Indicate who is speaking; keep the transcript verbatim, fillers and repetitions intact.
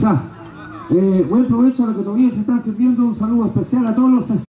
Speaker 1: Ya. Eh, buen provecho a lo que todavía se están sirviendo. Un saludo especial a todos los